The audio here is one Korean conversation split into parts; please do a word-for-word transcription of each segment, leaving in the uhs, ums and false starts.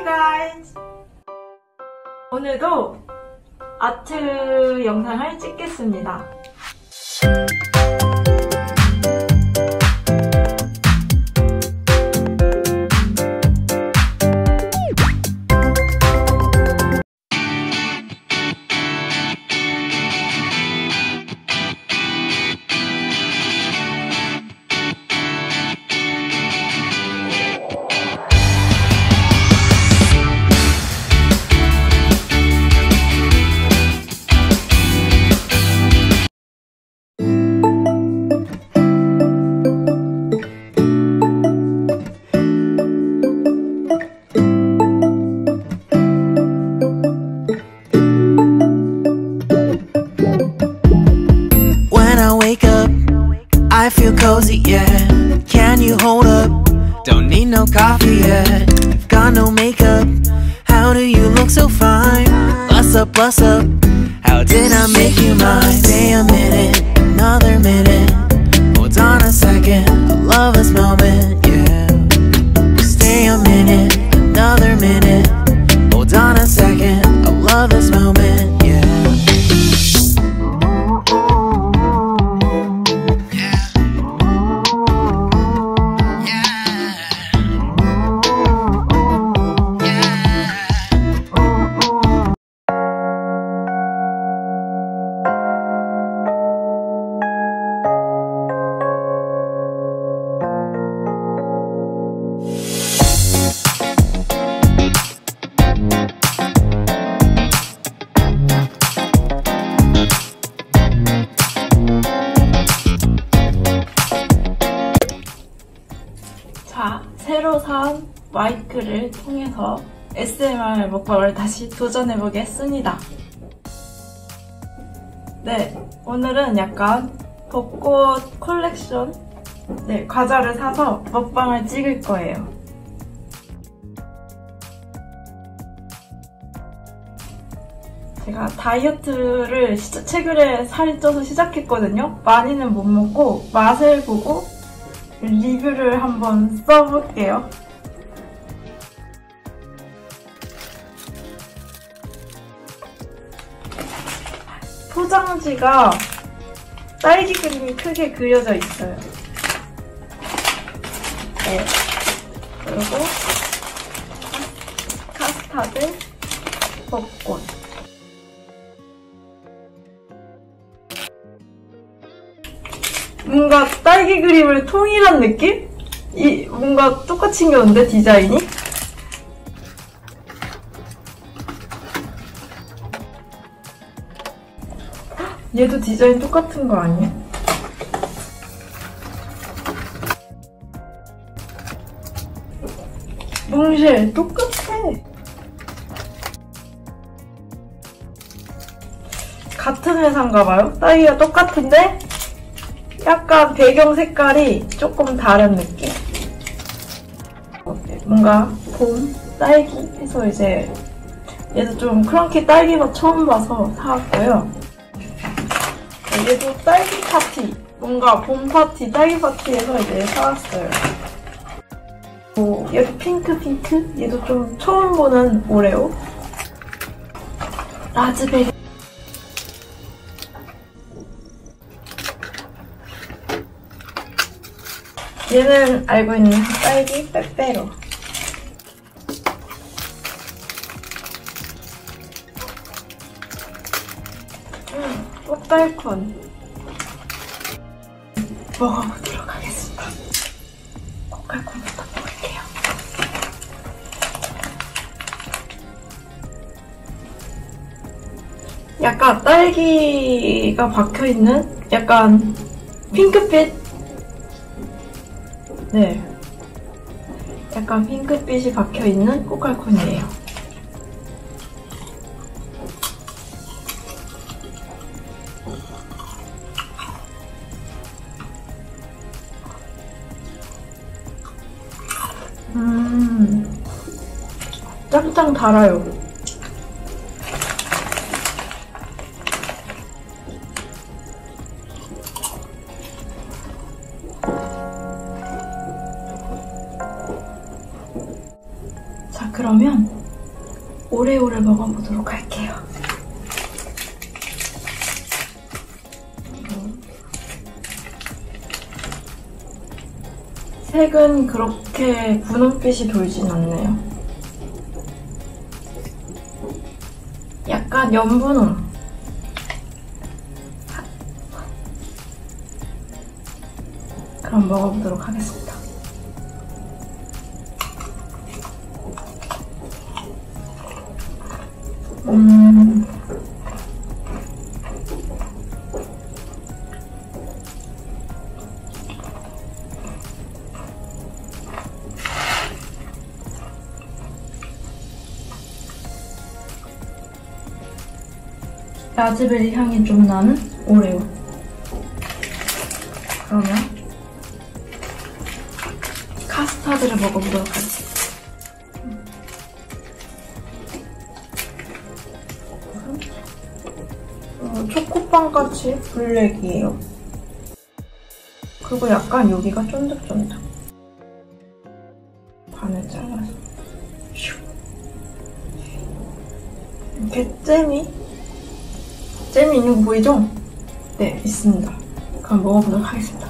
Hey guys! 오늘도 아트 영상을 찍겠습니다. I feel cozy, yeah. Can you hold up? Don't need no coffee yet. Got no makeup. How do you look so fine? Bust up, bust up. How did I make you mine? Stay a minute, another minute. Hold on a second, I love this moment, yeah. Stay a minute, another minute. Hold on a second, I love this moment, yeah. 자, 새로 산 마이크를 통해서 에스엠알 먹방을 다시 도전해보겠습니다. 네, 오늘은 약간 벚꽃 컬렉션, 네, 과자를 사서 먹방을 찍을 거예요. 제가 다이어트를 진짜 최근에 살이 쪄서 시작했거든요. 많이는 못 먹고 맛을 보고 리뷰를 한번 써볼게요. 포장지가 딸기 그림이 크게 그려져 있어요. 네. 그리고 카스타드, 벚꽃. 뭔가 딸기 그림을 통일한 느낌? 이 뭔가 똑같이 생겼는데 디자인이? 얘도 디자인 똑같은 거 아니야? 몽쉘 똑같아. 같은 회사인가봐요? 딸기가 똑같은데 약간 배경 색깔이 조금 다른 느낌? 뭔가 봄, 딸기 해서 이제 얘도 좀 크런키 딸기 맛 처음 봐서 사왔고요. 얘도 딸기 파티, 뭔가 봄 파티, 딸기 파티에서 이제 사왔어요. 뭐 얘도 핑크 핑크? 얘도 좀 처음 보는 오레오. 라즈베리. 얘는 알고 있는 딸기 빼빼로. 음, 꽃달콘. 먹어보도록 하겠습니다. 꽃달콘부터 먹을게요. 약간 딸기가 박혀있는 약간 핑크빛? 네, 약간 핑크빛이 박혀있는 꽃갈콘이에요. 음, 짱짱 달아요. 자, 그러면 오레오를 먹어보도록 할게요. 색은 그렇게 분홍빛이 돌진 않네요. 약간 연분홍. 그럼 먹어보도록 하겠습니다. 음... 라즈베리 향이 좀 나는 오레오. 그러면 카스타드를 먹어보도록 하겠습니다. 어, 초코빵같이 블랙이에요. 그리고 약간 여기가 쫀득쫀득. 반을 잘라서 이렇게 잼이 잼이 있는 거 보이죠? 네, 있습니다. 그럼 먹어보도록 하겠습니다.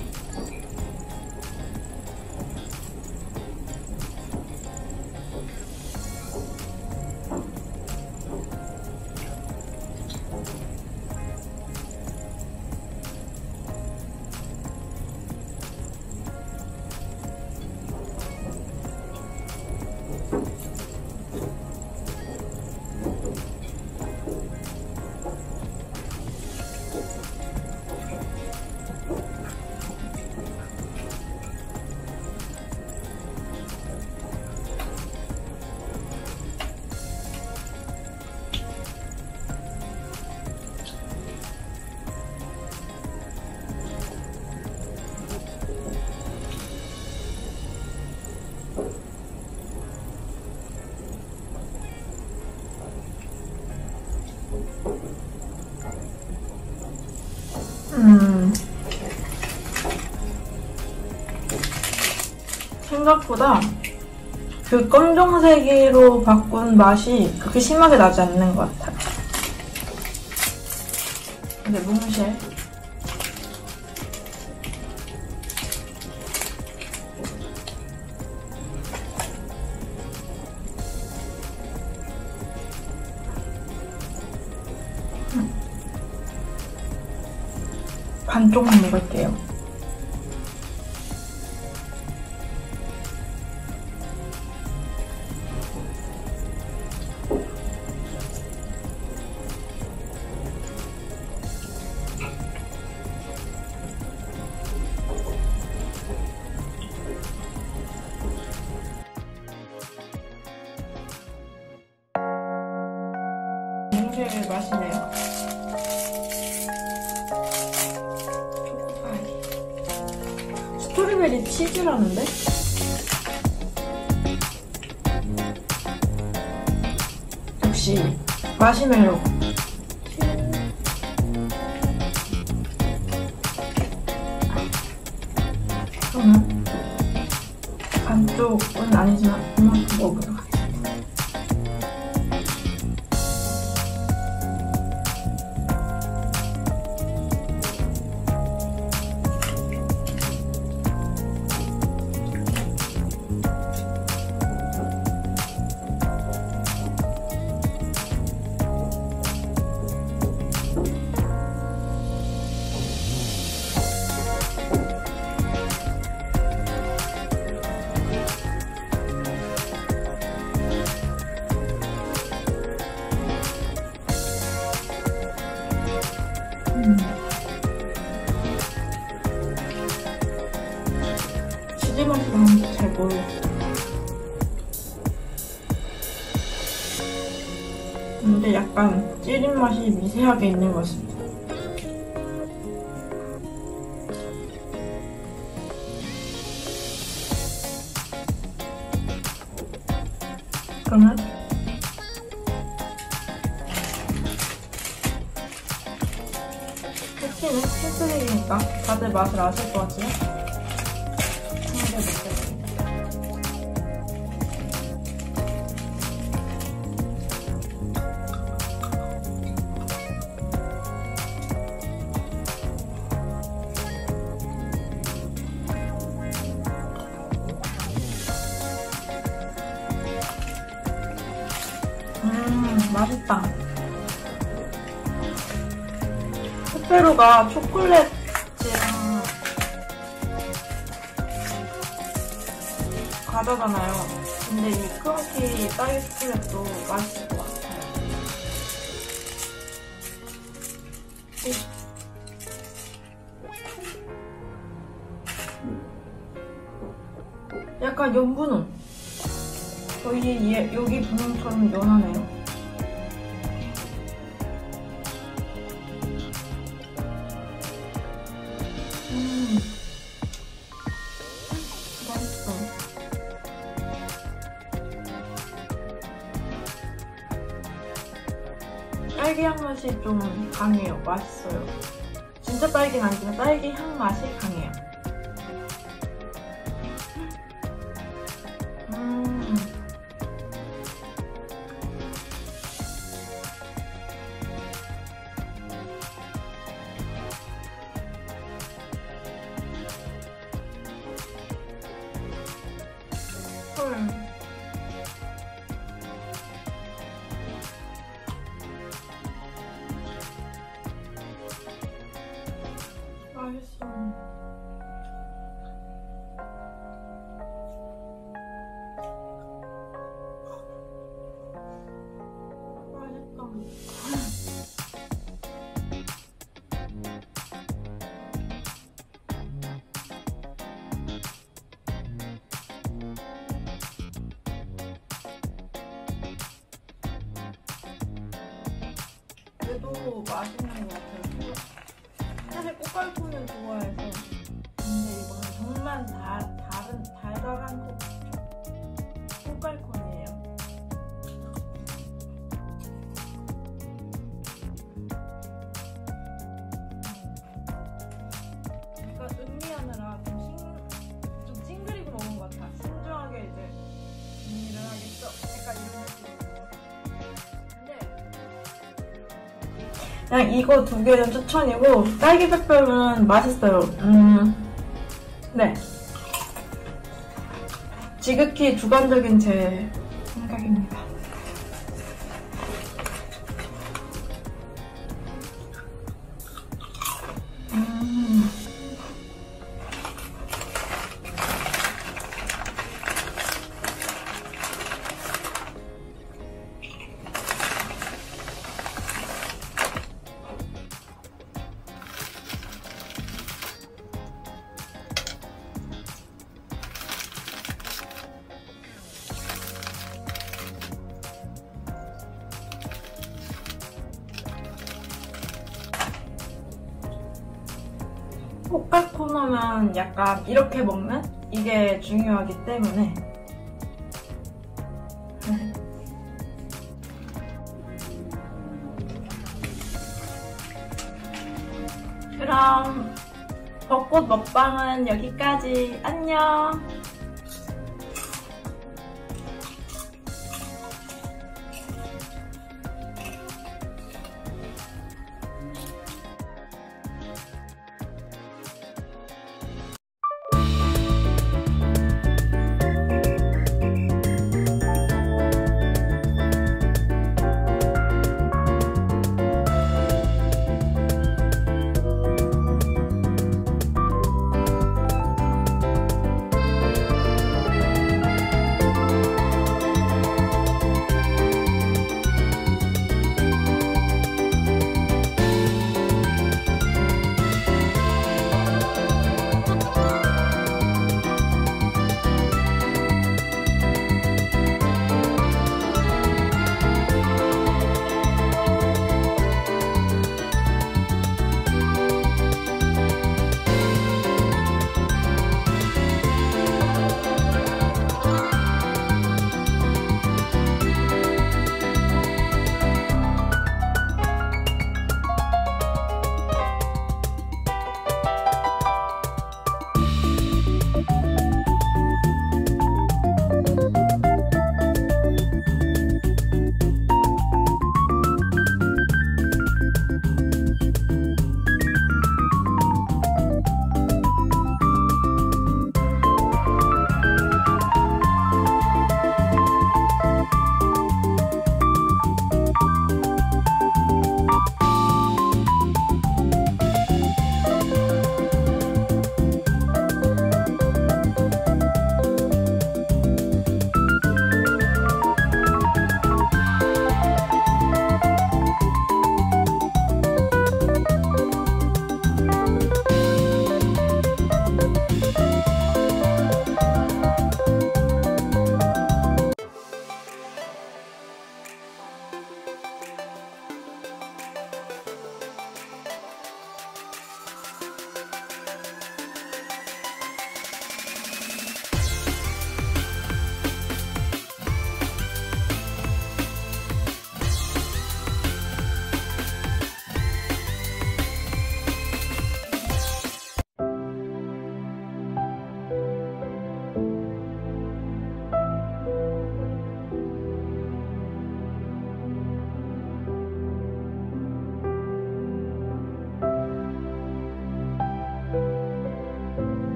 음, 생각보다 그 검정색으로 바꾼 맛이 그렇게 심하게 나지 않는 것 같아요. 근데 몽쉘 반쪽만 먹을게요. 몽쉘 맛이네요. 스트로베리 치즈라는데? 역시 마시멜로. 그러면 반쪽은 아니지만 이만큼 먹어보도록 하겠습니다. 음. 치즈 맛이 나는지 잘 모르겠어요. 근데 약간 찌린 맛이 미세하게 있는 것 같습니다. 그러면 쿠키는 핑크색이니까 다들 맛을 아실 것 같지요? 한개 먹겠습니다. 음, 맛있다. 페페로가 초콜릿이랑 과자잖아요. 근데 이 크런키 딸기 초콜릿도 맛있을 것 같아요. 약간 연분홍. 거의 얘, 여기 분홍처럼 연하네요. 음, 맛있어. 딸기 향 맛이 좀 강해요. 맛있어요. 진짜 딸기는 아니지만 딸기 향 맛이 강해요. 헐. 맛있어. 맛있다. 얘도 맛있는 것 같아요. 사실 꽃갈콘을 좋아해서. 근데 이거는 정말 다, 다른, 달달한 꽃, 꽃갈콘이에요. 약간 음미하느라 좀, 싱, 좀 찡그리고 먹은 것 같아. 신중하게 이제 음미를 하겠어. 약간 이런 느낌으로. 그냥 이거 두 개는 추천이고 딸기 페페로는 맛있어요. 음, 네. 지극히 주관적인 제 생각입니다. 음. 꽃갈콘 하면 약간 이렇게 먹는? 이게 중요하기 때문에 그럼 벚꽃 먹방은 여기까지. 안녕.